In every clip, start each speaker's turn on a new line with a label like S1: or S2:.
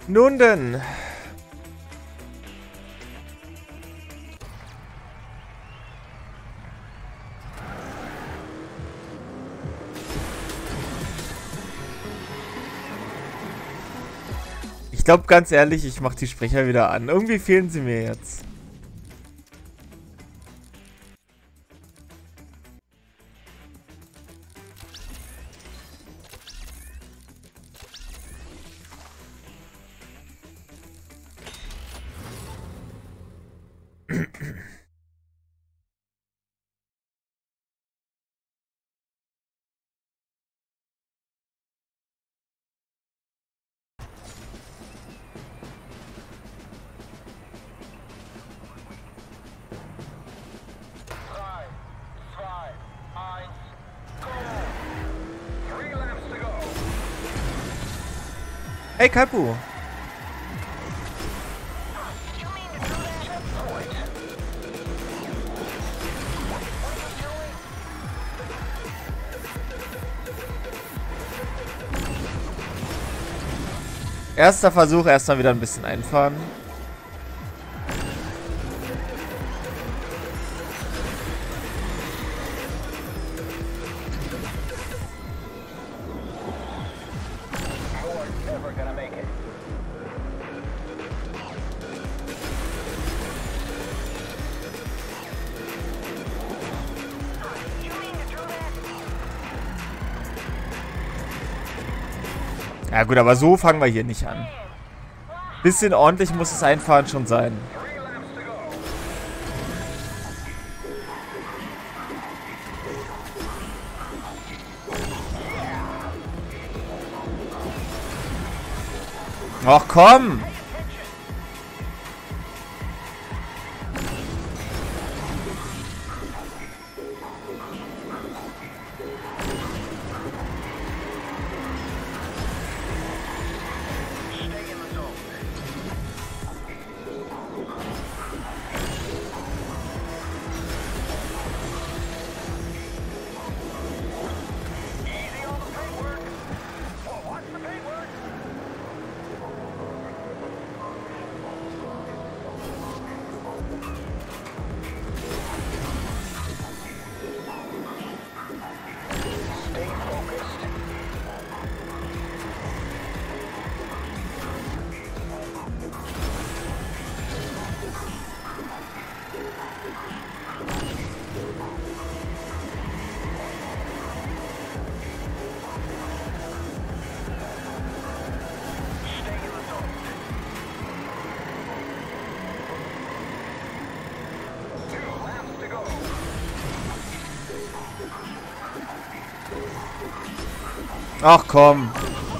S1: Nun denn. Ich glaube ganz ehrlich, ich mache die Sprecher wieder an. Irgendwie fehlen sie mir jetzt. Hey Kalpu! Erster Versuch, erstmal wieder ein bisschen einfahren. Ja gut, aber so fangen wir hier nicht an. Bisschen ordentlich muss das Einfahren schon sein. Ach komm! Ach komm.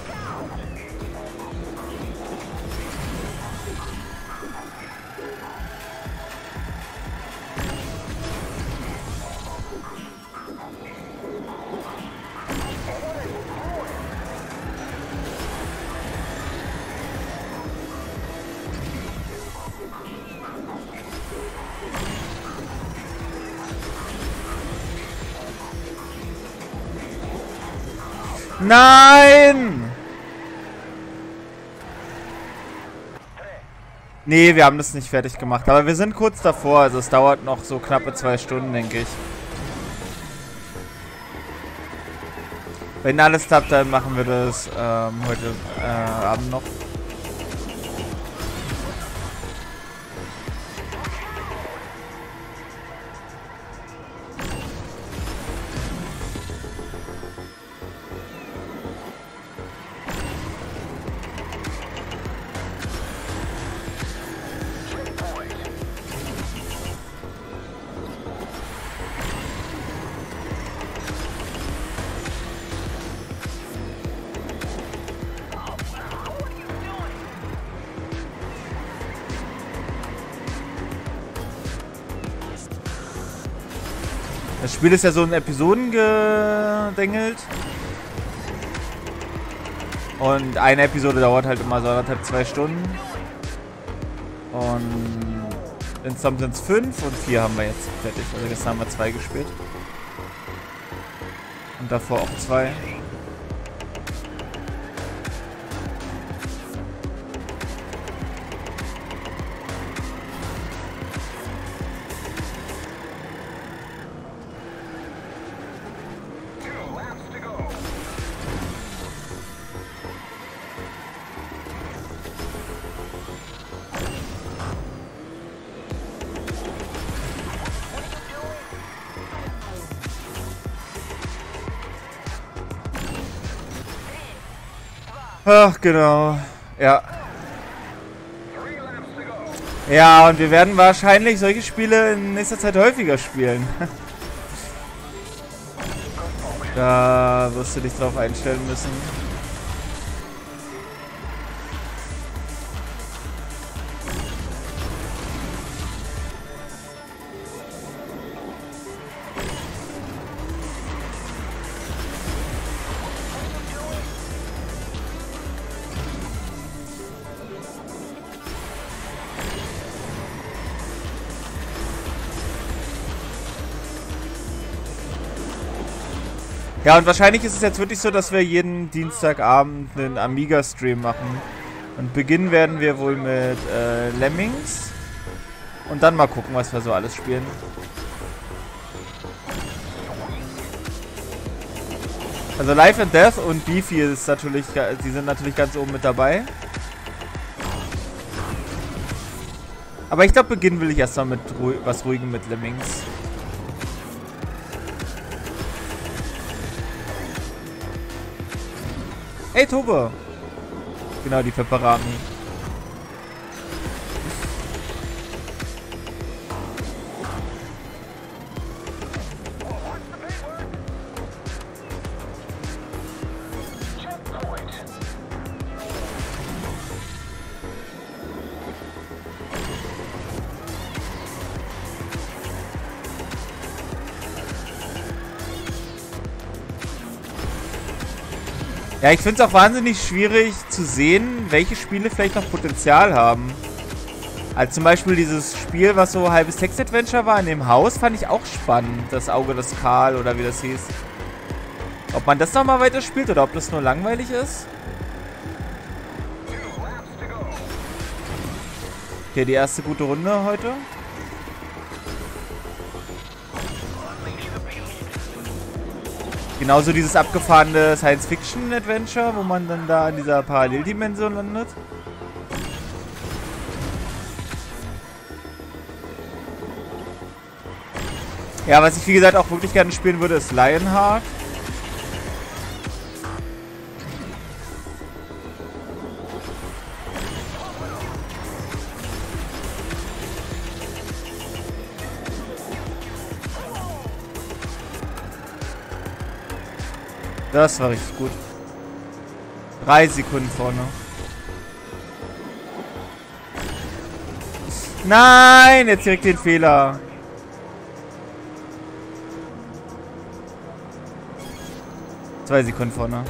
S1: Nein! Nee, wir haben das nicht fertig gemacht. Aber wir sind kurz davor. Also es dauert noch so knappe 2 Stunden, denke ich. Wenn alles klappt, dann machen wir das heute Abend noch. Das Spiel ist ja so in Episoden gedengelt. Und eine Episode dauert halt immer so 1,5–2 Stunden. Und insgesamt sind es 5 und 4 haben wir jetzt fertig. Also gestern haben wir 2 gespielt. Und davor auch 2. Ach, genau. Ja. Ja, und wir werden wahrscheinlich solche Spiele in nächster Zeit häufiger spielen. Da wirst du dich drauf einstellen müssen. Ja, und wahrscheinlich ist es jetzt wirklich so, dass wir jeden Dienstagabend einen Amiga-Stream machen. Und beginnen werden wir wohl mit Lemmings. Und dann mal gucken, was wir so alles spielen. Also Life and Death und Beefy ist natürlich, die sind natürlich ganz oben mit dabei. Aber ich glaube, beginnen will ich erstmal mit was Ruhigem mit Lemmings. Hey Tobe! Genau, die Pepperami. Ja, ich finde es auch wahnsinnig schwierig zu sehen, welche Spiele vielleicht noch Potenzial haben. Also zum Beispiel dieses Spiel, was so halbes Text-Adventure war in dem Haus, fand ich auch spannend. Das Auge des Karl oder wie das hieß. Ob man das nochmal weiterspielt oder ob das nur langweilig ist? Okay, die erste gute Runde heute. Genauso dieses abgefahrene Science-Fiction-Adventure, wo man dann da in dieser Paralleldimension landet. Ja, was ich wie gesagt auch wirklich gerne spielen würde, ist Lionheart. Das war richtig gut. 3 Sekunden vorne. Nein, jetzt direkt den Fehler. Zwei Sekunden vorne.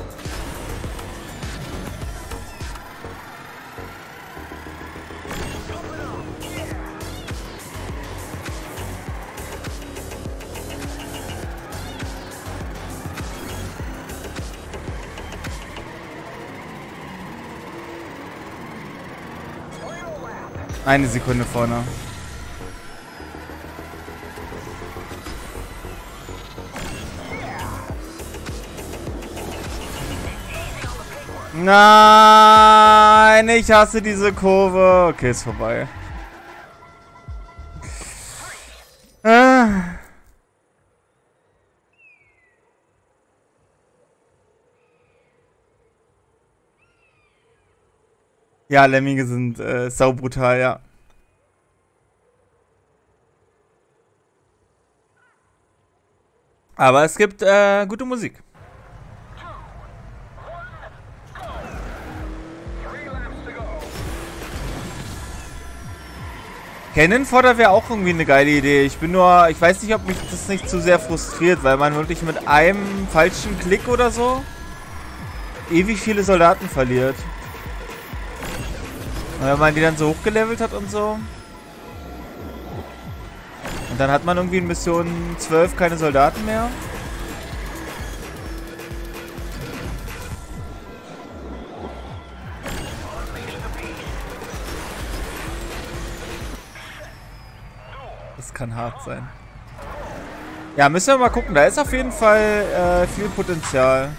S1: Eine Sekunde vorne. Nein, ich hasse diese Kurve. Okay, ist vorbei. Ja, Lemminge sind saubrutal, ja. Aber es gibt gute Musik. Cannon Fodder wäre auch irgendwie eine geile Idee. Ich weiß nicht, ob mich das nicht zu sehr frustriert, weil man wirklich mit einem falschen Klick oder so ewig viele Soldaten verliert. Und wenn man die dann so hochgelevelt hat und so. Und dann hat man irgendwie in Mission 12 keine Soldaten mehr. Das kann hart sein. Ja, müssen wir mal gucken. Da ist auf jeden Fall viel Potenzial.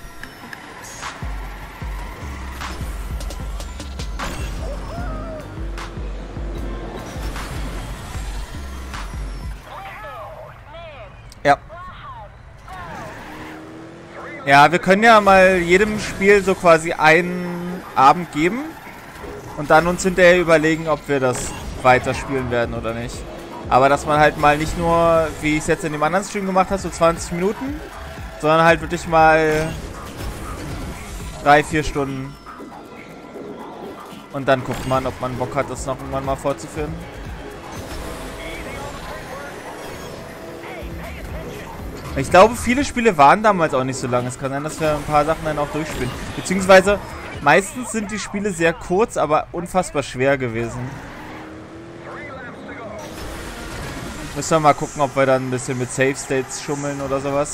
S1: Ja. Ja, wir können ja mal jedem Spiel so quasi einen Abend geben und dann uns hinterher überlegen, ob wir das weiterspielen werden oder nicht. Aber dass man halt mal nicht nur, wie ich es jetzt in dem anderen Stream gemacht habe, so 20 Minuten, sondern halt wirklich mal 3-4 Stunden. Und dann guckt man, ob man Bock hat, das noch irgendwann mal fortzuführen. Ich glaube, viele Spiele waren damals auch nicht so lang. Es kann sein, dass wir ein paar Sachen dann auch durchspielen. Beziehungsweise, meistens sind die Spiele sehr kurz, aber unfassbar schwer gewesen. Müssen wir mal gucken, ob wir dann ein bisschen mit Save States schummeln oder sowas.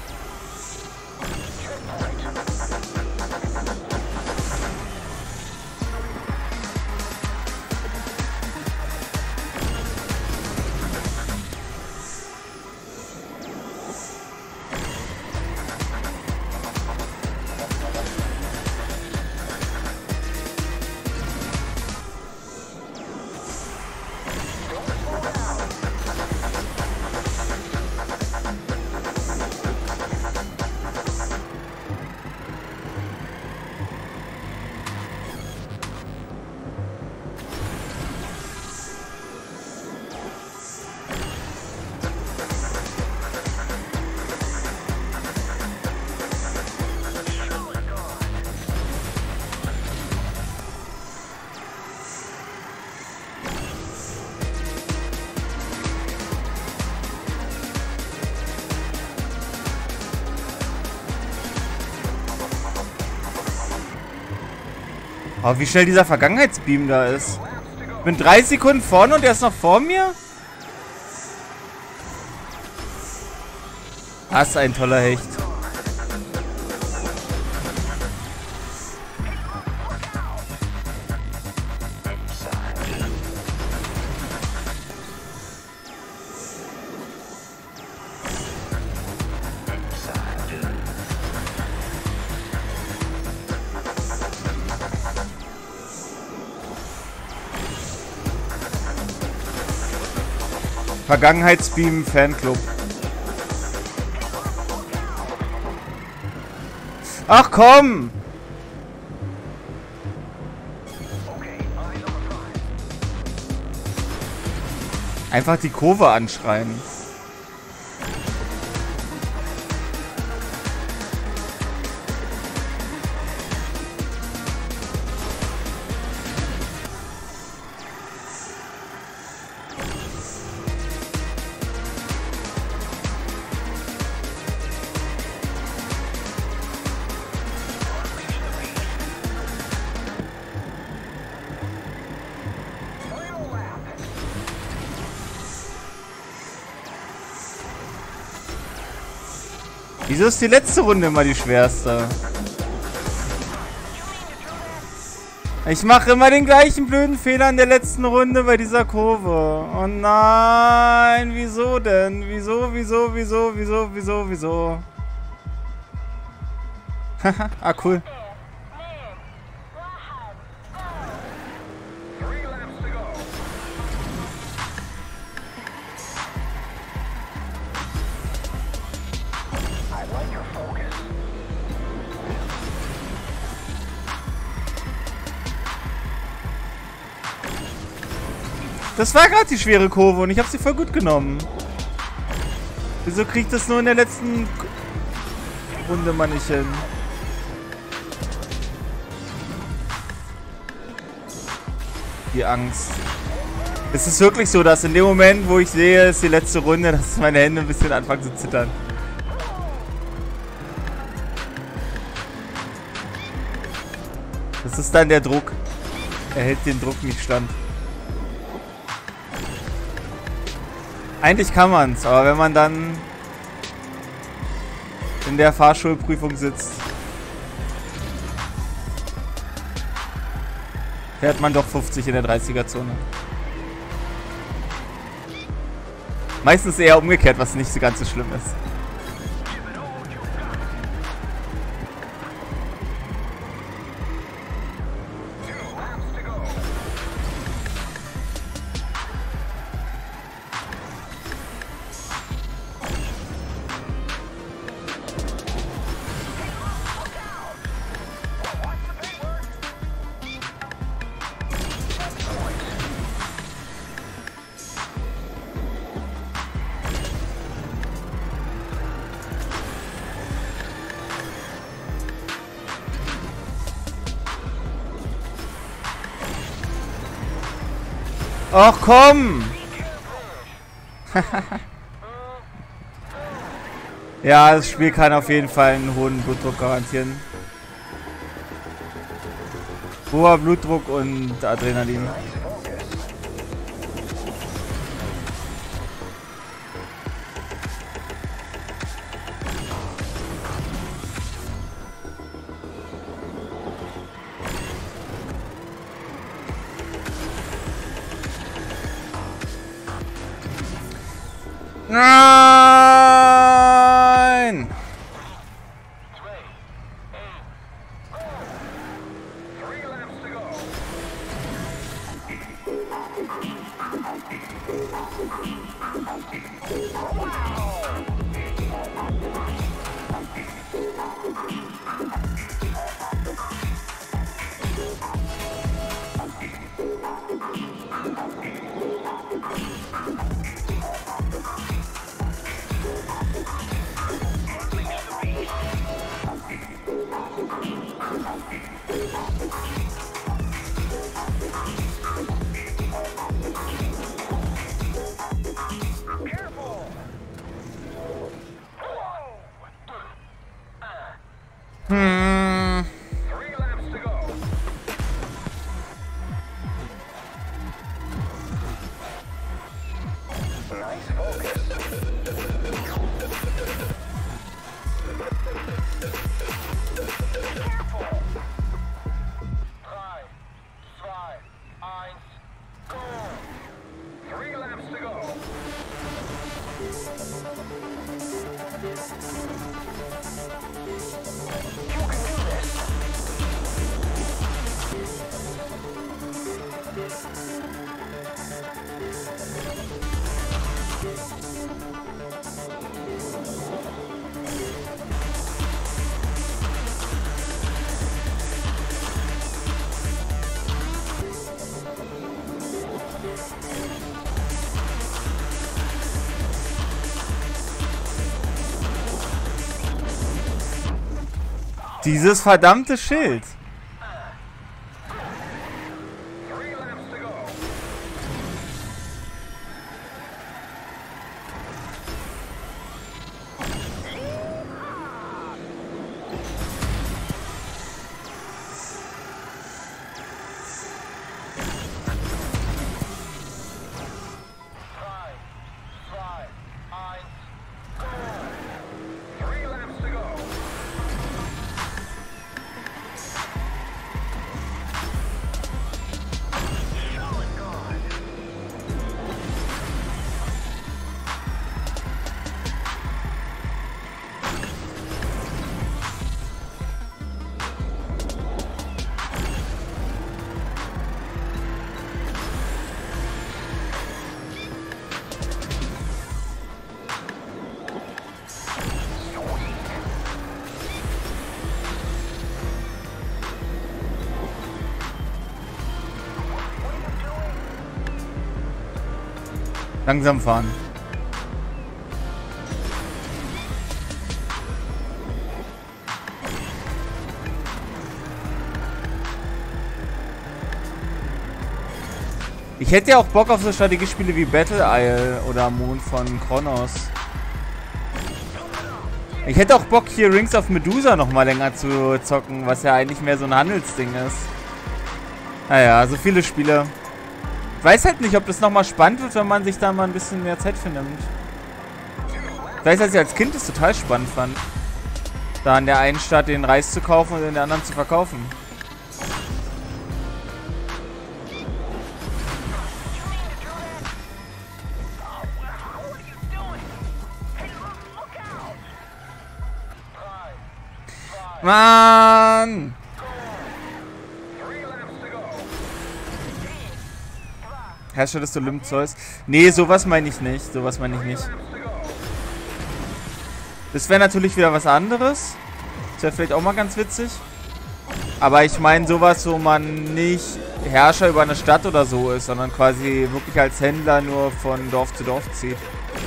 S1: Oh, wie schnell dieser Vergangenheitsbeam da ist. Ich bin 3 Sekunden vorne und er ist noch vor mir? Das ist ein toller Hecht. Vergangenheitsbeam Fanclub. Ach komm! Einfach die Kurve anschreien. Wieso ist die letzte Runde immer die schwerste? Ich mache immer den gleichen blöden Fehler in der letzten Runde bei dieser Kurve. Oh nein, wieso denn? Wieso? Haha, ah cool. Das war gerade die schwere Kurve und ich habe sie voll gut genommen. Wieso kriegt das nur in der letzten Runde mal nicht hin? Die Angst. Es ist wirklich so, dass in dem Moment, wo ich sehe, es ist die letzte Runde, dass meine Hände ein bisschen anfangen zu zittern. Das ist dann der Druck. Er hält den Druck nicht stand. Eigentlich kann man's, aber wenn man dann in der Fahrschulprüfung sitzt, fährt man doch 50 in der 30er-Zone. Meistens eher umgekehrt, was nicht so ganz so schlimm ist. Ach komm! Ja, das Spiel kann auf jeden Fall einen hohen Blutdruck garantieren. Hoher Blutdruck und Adrenalin. Nein! Dieses verdammte Schild. Langsam fahren. Ich hätte ja auch Bock auf so Strategiespiele wie Battle Isle oder Mond von Kronos. Ich hätte auch Bock, hier Rings of Medusa noch mal länger zu zocken, was ja eigentlich mehr so ein Handelsding ist. Naja, so viele Spiele. Ich weiß halt nicht, ob das nochmal spannend wird, wenn man sich da mal ein bisschen mehr Zeit für nimmt. Ich weiß, dass ich als Kind das total spannend fand. Da in der einen Stadt den Reis zu kaufen und in der anderen zu verkaufen. Mann! Herrscher des Olympzeus. Nee, sowas meine ich nicht. Sowas meine ich nicht. Das wäre natürlich wieder was anderes. Das wäre vielleicht auch mal ganz witzig. Aber ich meine sowas, wo man nicht Herrscher über eine Stadt oder so ist, sondern quasi wirklich als Händler nur von Dorf zu Dorf zieht.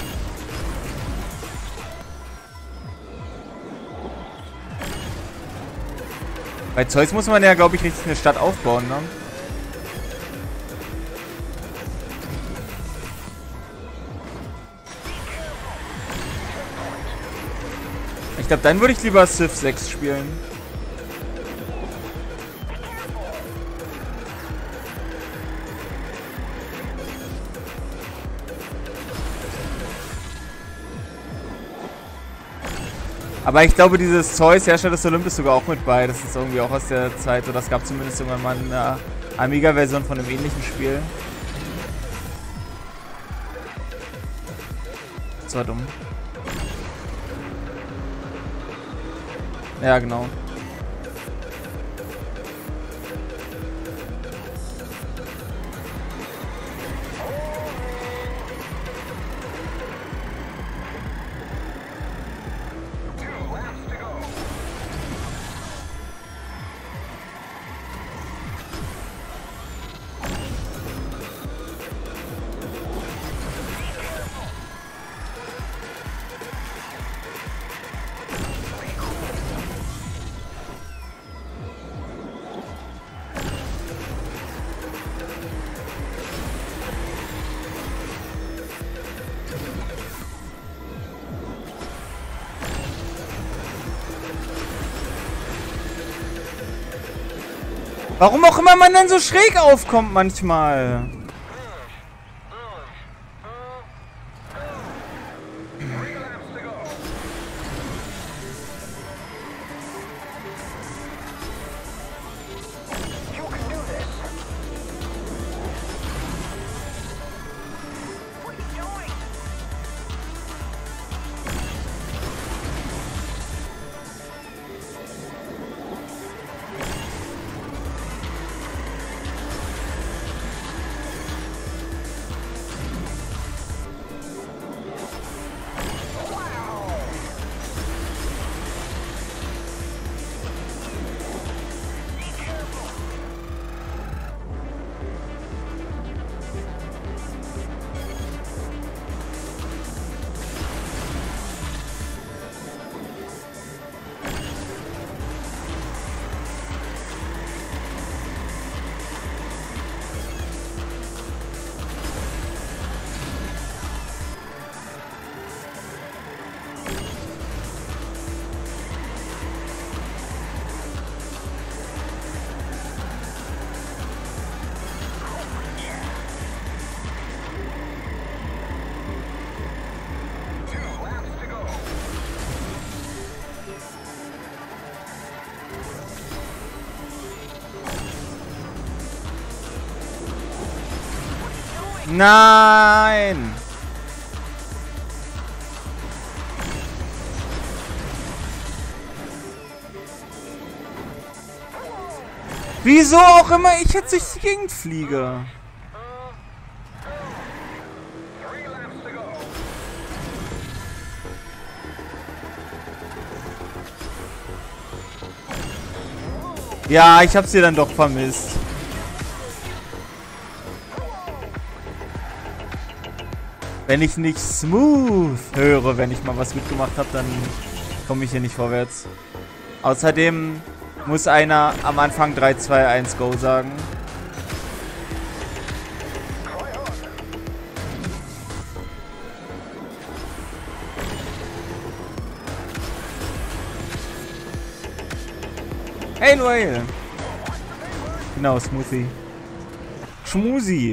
S1: Bei Zeus muss man ja, glaube ich, richtig eine Stadt aufbauen, ne? glaube, dann würde ich lieber Civ 6 spielen. Aber ich glaube, dieses Zeus, Herrscher des Olympus, sogar auch mit bei. Das ist irgendwie auch aus der Zeit. Oder das gab zumindest irgendwann mal eine Amiga-Version von einem ähnlichen Spiel. Das war dumm. Ja, genau. Warum auch immer man dann so schräg aufkommt manchmal. Nein! Wieso auch immer ich jetzt durch die Gegend fliege? Ja, ich hab's hier dann doch vermisst. Wenn ich nicht smooth höre, wenn ich mal was mitgemacht habe, dann komme ich hier nicht vorwärts. Außerdem muss einer am Anfang 3, 2, 1 Go sagen. Hey Noel! Genau, Smoothie. Schmusi.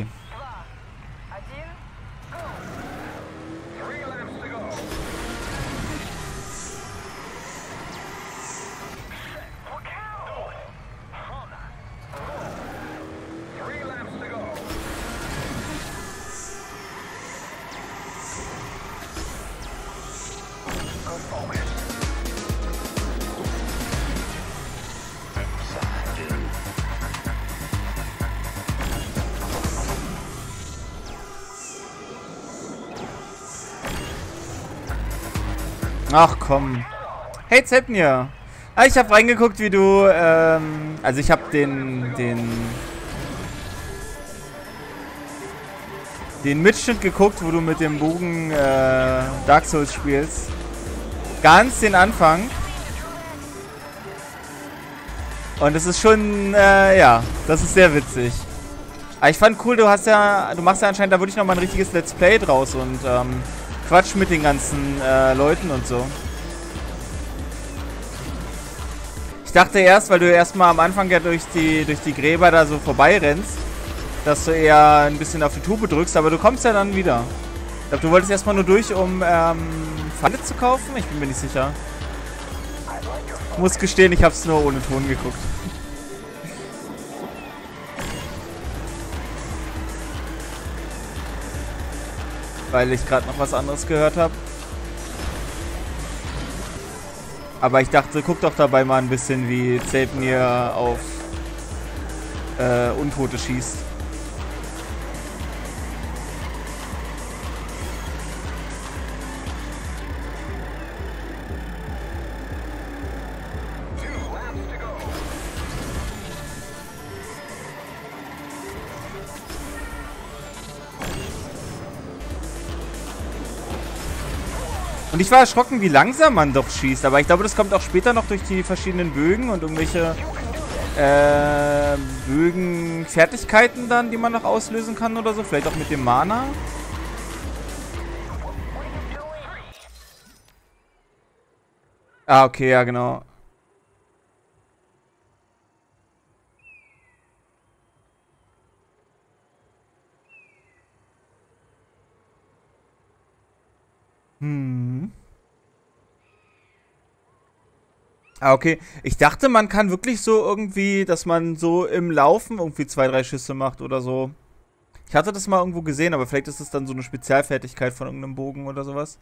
S1: Ach komm. Hey Zepnir. Ich habe reingeguckt, wie du, also ich habe den Mitschnitt geguckt, wo du mit dem Bogen Dark Souls spielst. Ganz den Anfang. Und es ist schon, ja, das ist sehr witzig. Aber ich fand cool, du machst ja anscheinend da wirklich nochmal ein richtiges Let's Play draus und Quatsch mit den ganzen Leuten und so. dachte erst, weil du erstmal am Anfang ja durch die Gräber da so vorbeirennst, dass du eher ein bisschen auf die Tube drückst, aber du kommst ja dann wieder. Ich glaube, du wolltest erstmal nur durch, um Pfalle zu kaufen? Ich bin mir nicht sicher. Ich muss gestehen, ich habe es nur ohne Ton geguckt. Weil ich gerade noch was anderes gehört habe. Aber ich dachte, guck doch dabei mal ein bisschen, wie Zeltnir auf Untote schießt. Und ich war erschrocken, wie langsam man doch schießt. Aber ich glaube, das kommt auch später noch durch die verschiedenen Bögen und irgendwelche Bögen-Fertigkeiten dann, die man noch auslösen kann oder so. Vielleicht auch mit dem Mana. Ah, okay, ja, genau. Ah, okay. Ich dachte, man kann wirklich so irgendwie, dass man so im Laufen irgendwie 2, 3 Schüsse macht oder so. Ich hatte das mal irgendwo gesehen, aber vielleicht ist das dann so eine Spezialfertigkeit von irgendeinem Bogen oder sowas.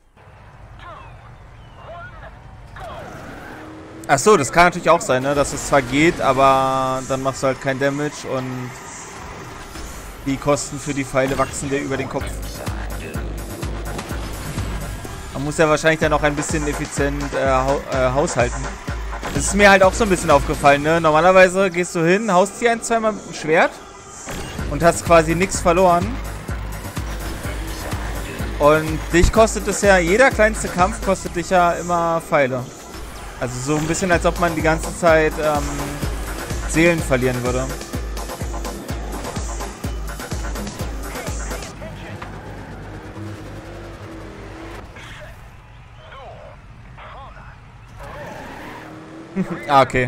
S1: Ach so, das kann natürlich auch sein, ne? Dass es zwar geht, aber dann machst du halt kein Damage und die Kosten für die Pfeile wachsen dir über den Kopf. Man muss ja wahrscheinlich dann auch ein bisschen effizient haushalten. Das ist mir halt auch so ein bisschen aufgefallen, ne? Normalerweise gehst du hin, haust dir ein, zweimal mit dem Schwert und hast quasi nichts verloren. Und dich kostet es ja, jeder kleinste Kampf kostet dich ja immer Pfeile. Also so ein bisschen, als ob man die ganze Zeit Seelen verlieren würde. Ah, okay.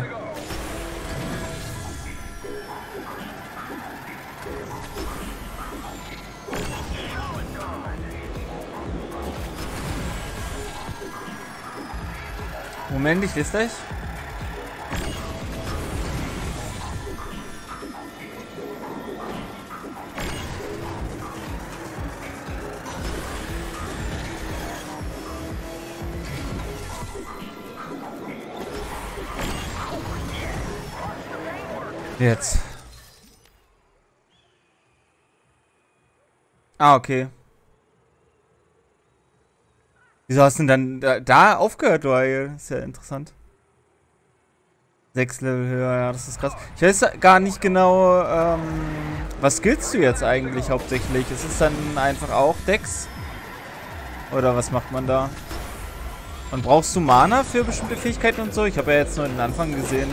S1: Moment, ich lese gleich. Jetzt. Ah, okay. Wieso hast du denn dann da aufgehört, Royal? Ist ja interessant. 6 Level höher, ja, das ist krass. Ich weiß gar nicht genau, was skillst du jetzt eigentlich hauptsächlich? Ist es dann einfach auch Dex? Oder was macht man da? Und brauchst du Mana für bestimmte Fähigkeiten und so? Ich habe ja jetzt nur den Anfang gesehen.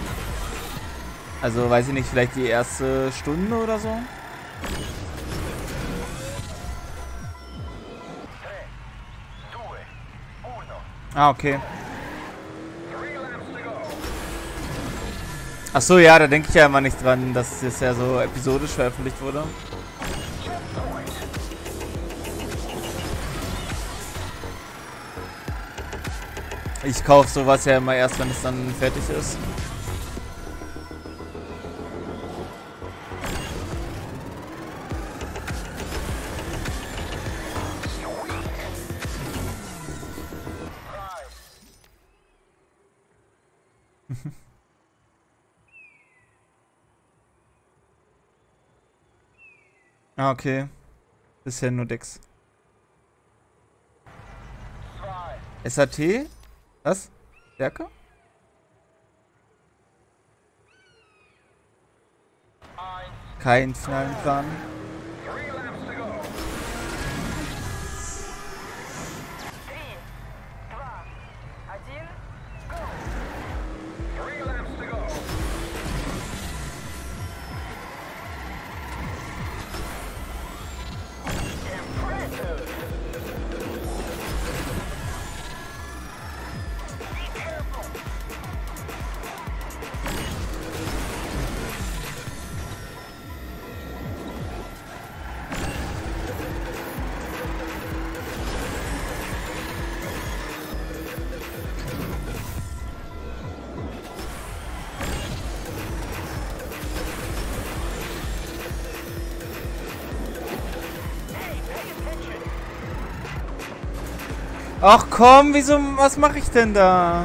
S1: Also, weiß ich nicht, vielleicht die erste Stunde oder so? Ah, okay. Ach so, ja, da denke ich ja immer nicht dran, dass das ja so episodisch veröffentlicht wurde. Ich kaufe sowas ja immer erst, wenn es dann fertig ist. Ah, okay. Bisher nur Dex. SAT? Was? Stärke? Kein finalen Plan. Ach komm, wieso, was mache ich denn da?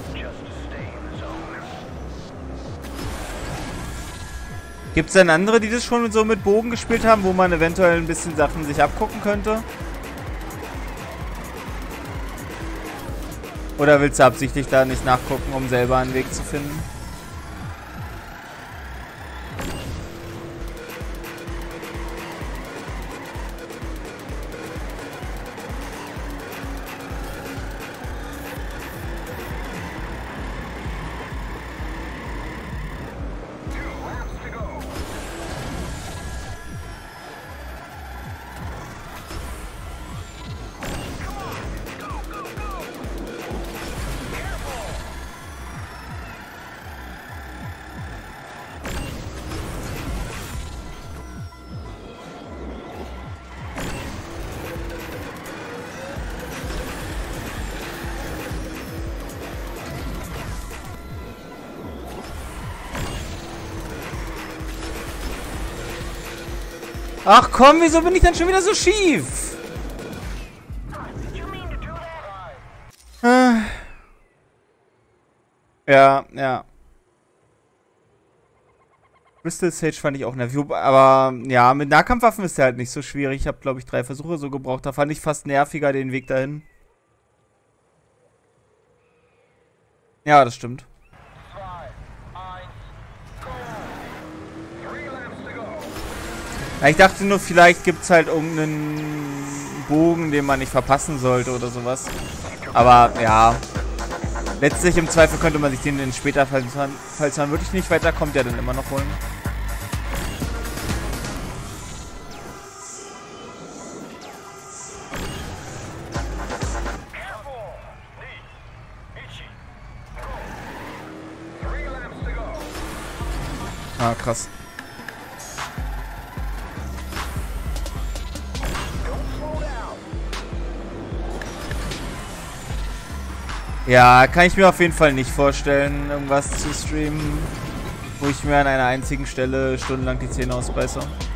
S1: Gibt es denn andere, die das schon so mit Bogen gespielt haben, wo man eventuell ein bisschen Sachen sich abgucken könnte? Oder willst du absichtlich da nicht nachgucken, um selber einen Weg zu finden? Ach komm, wieso bin ich dann schon wieder so schief? Ja. Crystal Sage fand ich auch nervig, aber ja, mit Nahkampfwaffen ist der halt nicht so schwierig. Ich habe, glaube ich, 3 Versuche so gebraucht. Da fand ich fast nerviger den Weg dahin. Ja, das stimmt. Ja, ich dachte nur, vielleicht gibt es halt irgendeinen Bogen, den man nicht verpassen sollte oder sowas. Aber ja, letztlich im Zweifel könnte man sich den dann später, falls man wirklich nicht weiterkommt, ja dann immer noch holen. Ah, krass. Ja, kann ich mir auf jeden Fall nicht vorstellen, irgendwas zu streamen, wo ich mir an einer einzigen Stelle stundenlang die Zähne ausbeiße.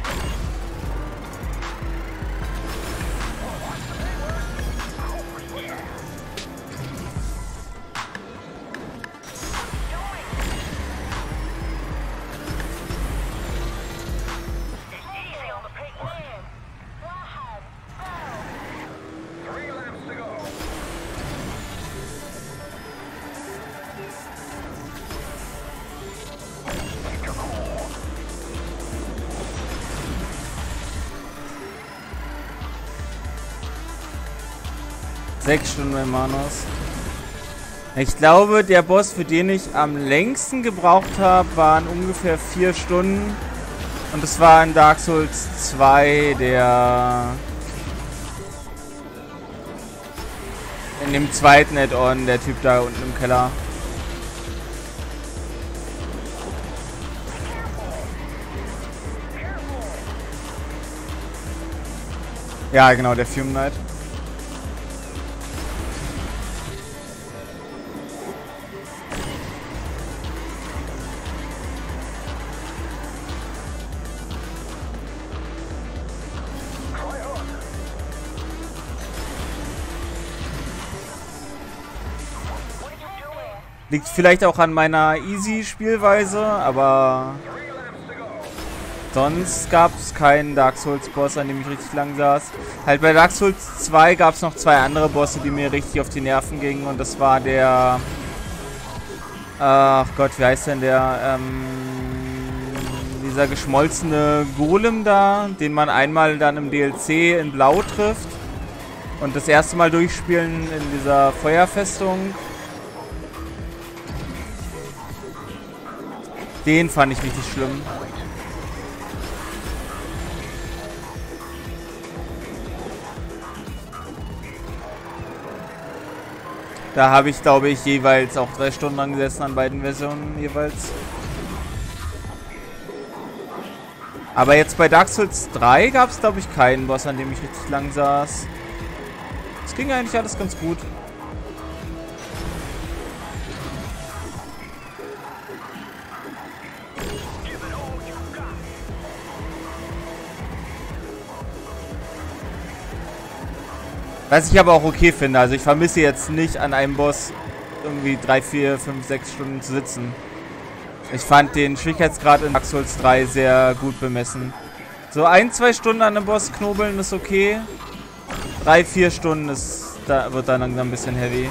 S1: Sechs Stunden bei Manos. Ich glaube, der Boss, für den ich am längsten gebraucht habe, waren ungefähr 4 Stunden. Und das war in Dark Souls 2, der... in dem zweiten Add-on, der Typ da unten im Keller. Ja, genau, der Fume Knight. Liegt vielleicht auch an meiner Easy-Spielweise, aber sonst gab es keinen Dark Souls-Boss, an dem ich richtig lang saß. Halt bei Dark Souls 2 gab es noch 2 andere Bosse, die mir richtig auf die Nerven gingen. Und das war der... Ach Gott, wie heißt denn der? Dieser geschmolzene Golem da, den man einmal dann im DLC in Blau trifft. Und das erste Mal durchspielen in dieser Feuerfestung. Den fand ich richtig schlimm. Da habe ich, glaube ich, jeweils auch 3 Stunden lang gesessen an beiden Versionen jeweils. Aber jetzt bei Dark Souls 3 gab es, glaube ich, keinen Boss, an dem ich richtig lang saß. Es ging eigentlich alles ganz gut. Was ich aber auch okay finde. Also ich vermisse jetzt nicht an einem Boss irgendwie 3, 4, 5, 6 Stunden zu sitzen. Ich fand den Schwierigkeitsgrad in Dark Souls 3 sehr gut bemessen. So 1, 2 Stunden an einem Boss knobeln ist okay. 3, 4 Stunden wird dann langsam ein bisschen heavy.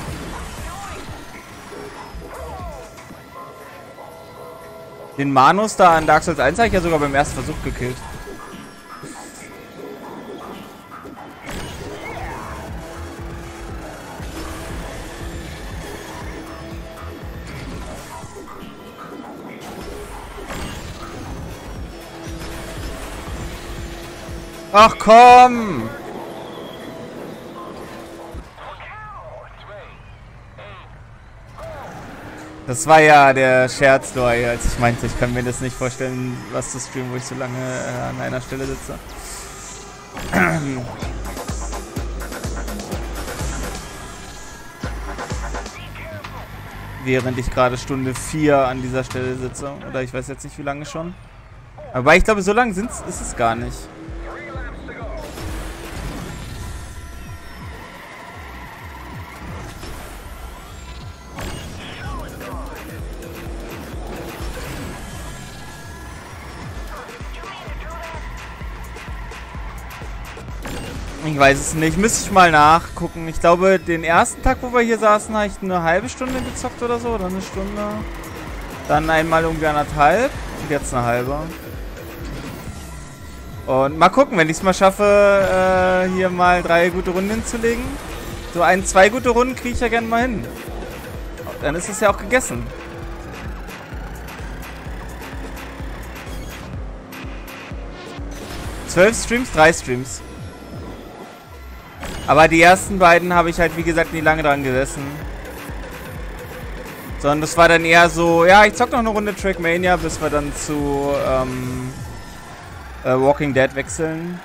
S1: Den Manus da an Dark Souls 1 habe ich ja sogar beim ersten Versuch gekillt. Ach komm! Das war ja der Scherz, Doi, als ich meinte, ich kann mir das nicht vorstellen, was zu streamen, wo ich so lange an einer Stelle sitze. Während ich gerade Stunde 4 an dieser Stelle sitze. Oder ich weiß jetzt nicht, wie lange schon. Aber ich glaube, so lange ist es gar nicht. Ich weiß es nicht. Müsste ich mal nachgucken. Ich glaube, den ersten Tag, wo wir hier saßen, habe ich eine halbe Stunde gezockt oder so. Oder eine Stunde. Dann einmal irgendwie 1,5. Und jetzt eine halbe. Und mal gucken, wenn ich es mal schaffe, hier mal 3 gute Runden hinzulegen. So 1, 2 gute Runden kriege ich ja gerne mal hin. Dann ist es ja auch gegessen. ...12 Streams, 3 Streams. Aber die ersten beiden habe ich halt, wie gesagt, nie lange dran gesessen. Sondern das war dann eher so, ja, ich zock noch eine Runde Trackmania, bis wir dann zu Walking Dead wechseln.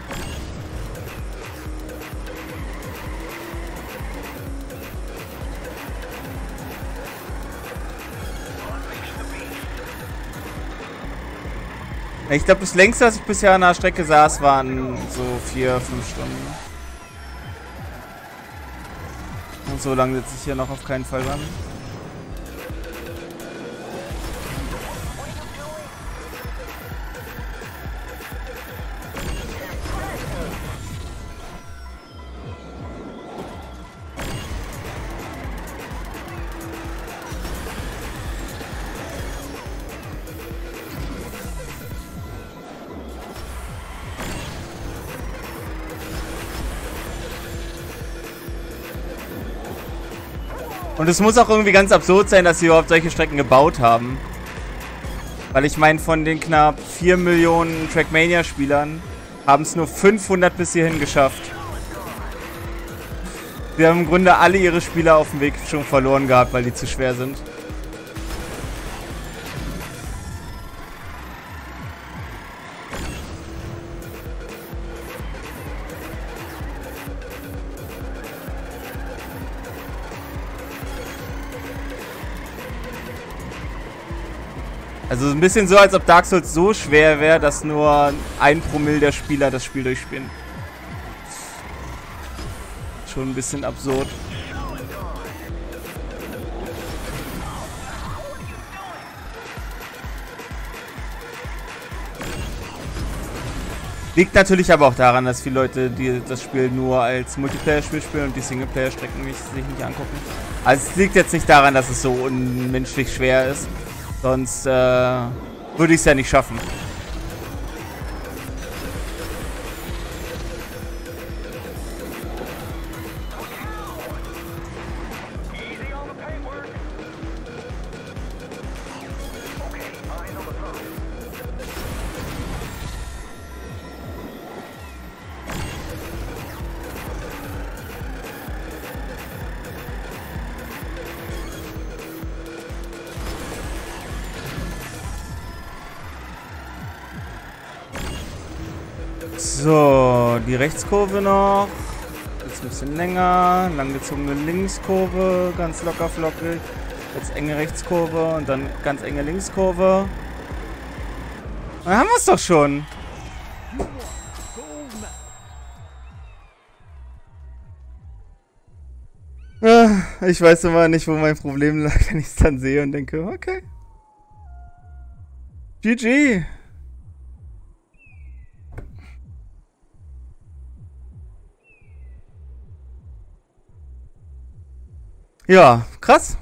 S1: Ich glaube, das längste, was ich bisher an der Strecke saß, waren so 4, 5 Stunden. Und so lange sitze ich hier noch auf keinen Fall ran. Und es muss auch irgendwie ganz absurd sein, dass sie überhaupt solche Strecken gebaut haben. Weil ich meine, von den knapp 4 Millionen Trackmania-Spielern haben es nur 500 bis hierhin geschafft. Sie haben im Grunde alle ihre Spieler auf dem Weg schon verloren gehabt, weil die zu schwer sind. Also ein bisschen so, als ob Dark Souls so schwer wäre, dass nur 1 Promille der Spieler das Spiel durchspielen. Schon ein bisschen absurd. Liegt natürlich aber auch daran, dass viele Leute das Spiel nur als Multiplayer-Spiel spielen und die Singleplayer-Strecken sich nicht angucken. Also es liegt jetzt nicht daran, dass es so unmenschlich schwer ist. Sonst würde ich es ja nicht schaffen. So, die Rechtskurve noch. Jetzt ein bisschen länger. Langgezogene Linkskurve. Ganz locker flockig. Jetzt enge Rechtskurve und dann ganz enge Linkskurve. Dann haben wir es doch schon. Ich weiß immer nicht, wo mein Problem lag, wenn ich es dann sehe und denke, okay. GG. Ja, krass.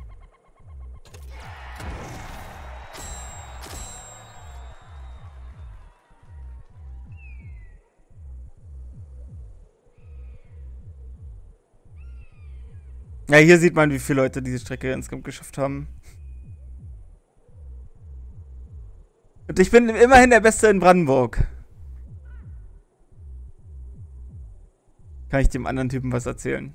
S1: Ja, hier sieht man, wie viele Leute diese Strecke insgesamt geschafft haben. Und ich bin immerhin der Beste in Brandenburg. Kann ich dem anderen Typen was erzählen?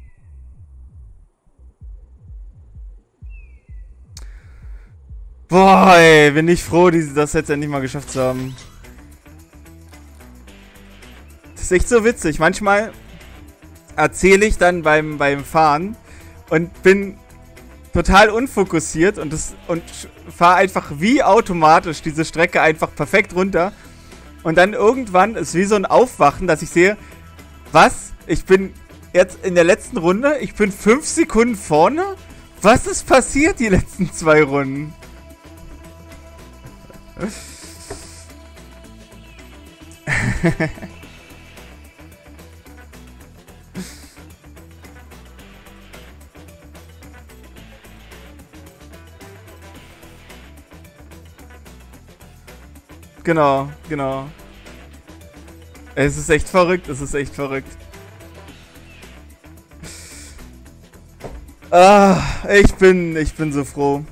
S1: Boah, ey, bin ich froh, das jetzt endlich mal geschafft zu haben. Das ist echt so witzig. Manchmal erzähle ich dann beim Fahren und bin total unfokussiert und fahre einfach wie automatisch diese Strecke einfach perfekt runter. Und dann irgendwann ist wie so ein Aufwachen, dass ich sehe, was? Ich bin jetzt in der letzten Runde, ich bin 5 Sekunden vorne? Was ist passiert die letzten 2 Runden? Genau, genau. Es ist echt verrückt, es ist echt verrückt. Ah, ich bin so froh.